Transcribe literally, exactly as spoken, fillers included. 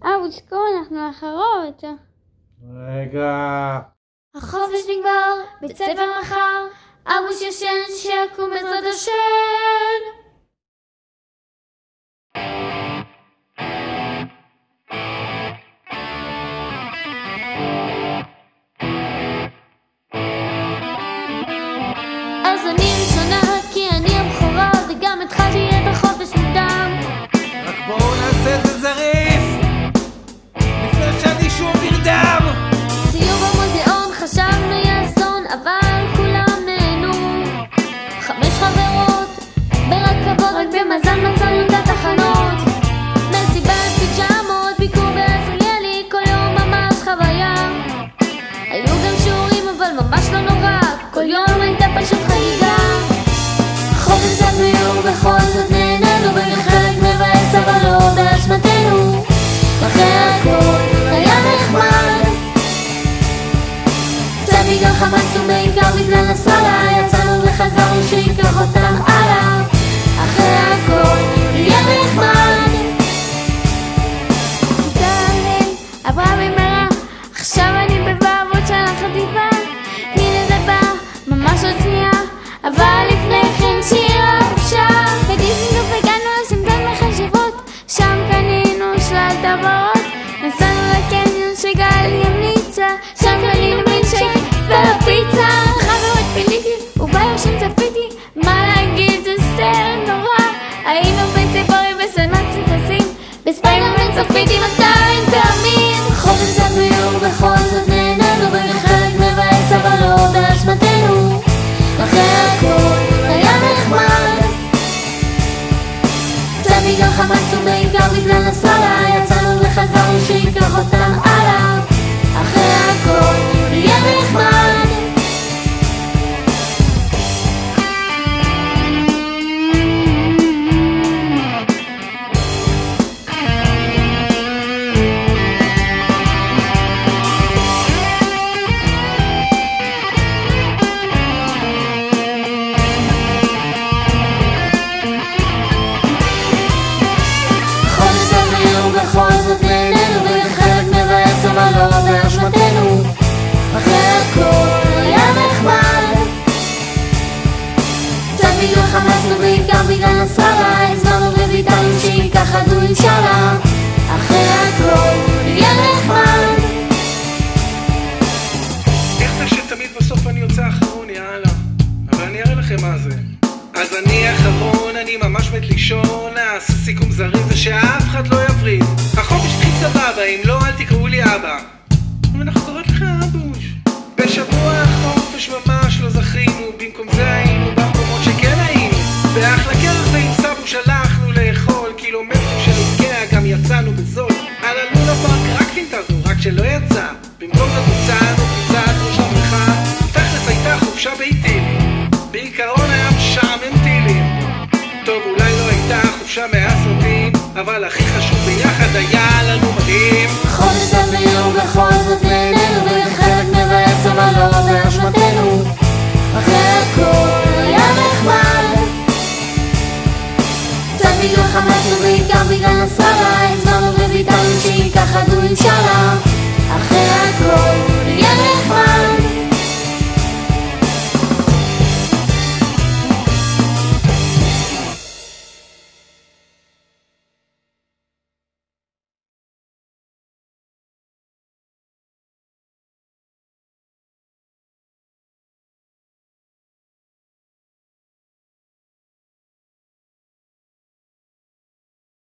אבושקו, אנחנו אחרות. רגע. החופש נגמר, בית ספר מחר, אבוש ישן שיקום בעזרת השם. אז אני ראשונה כי אני הבחורה, וגם התחלתי את החופש מוקדם. רק בואו נעשה את זה זריז לפני שאני שוב נרדם. סיור במוזיאון חשבנו יאסון, אבל כולם נהנו. חמש חברות ברכבות, רק במזל מצאנו את התחנות. מסיבת פיג'מות, ביקור בעזריאלי, כל יום ממש חוויה. היו גם שיעורים אבל ממש לא נורא, כל יום הייתה פשוט חגיגה. חופש עשינו ובכל זאת נהנינו, ובחלק מבאס אבל לא באשמתנו. אחרי הכל היה נחמד, קצת בגלל חמאס ובעיקר בגלל נסראללה, יצאנו וחזרנו שיקח אותם הלאה. אחרי הכל יהיה נחמד. כיתה ה' עברה במהרה, עכשיו אני בבעבות של החטיבה. הנה זה בא, ממש עוד שנייה, אבל לפני כן שיר החופשה. בדיזינגוף הגענו לסמטת מכשפות, שם קנינו שלל טבעות. נסענו לקניון שגלי המליצה, שם קנינו מילשייק ולפיצה. חברות פיליתי וביום שם צפיתי, מה להגיד זה סרט נורא. היינו בין ציפורים בסלמת פסיפסים, בספיידרמן צפיתי מאתיים פעמים. חופש עשינו ובכל זאת נהנינו, ובחלק מבאס אבל לא באשמתנו. אחרי הכל היה נחמד, קצת בגלל חמאס ובעיקר בגלל נסראללה, יצאנו וחזרנו שיקח אותם הלאה. אחרי הכל יהיה נחמד. בכל זאת נהנינו, ובחלק מבאס אבל לא באשמתנו. אחרי הכל היה נחמד, קצת בגלל חמאס ובעיקר בגלל נסראללה, הזמנו וביטלנו שייקח עדו אינשאללה. אחרי הכל יהיה נחמד. איך זה שתמיד בסוף אני יוצא אחרון, יאללה, אבל אני אראה לכם מה זה. אז אני אחרון, אני ממש מת לישון, נעשה סיכום זריז זה שאף אחד לא יבריד. החופש התחיל סבבה, אם לא אל תקראו לי אבא, ואנחנו קוראות לך אבוש. בשבוע החופש ממש לא זכינו, במקום זה היינו במקומות שכן היינו. באחלה קרח ועם סבו שלחנו לאכול קילומטרים של איקאה, גם יצאנו בזול. על הלונה פארק רק פינטזנו, רק שלא יצא. במקום זאת הוצאנו פיצת ראש המחה, תכלס הייתה חופשה ביתית, בעיקרון היה משעמם טילים. טוב, אולי לא הייתה חופשה מהסרטים, אבל הכי חשוב ביחד היה לנו מדהים. חופש עשינו ובכל זאת נהנינו, ובחלק מבאס אבל לא באשמתנו. אחרי הכל היה נחמד, קצת בגלל חמאס ובעיקר בגלל נסראללה, הזמנו וביטלנו שייקח עדו אינשאללה.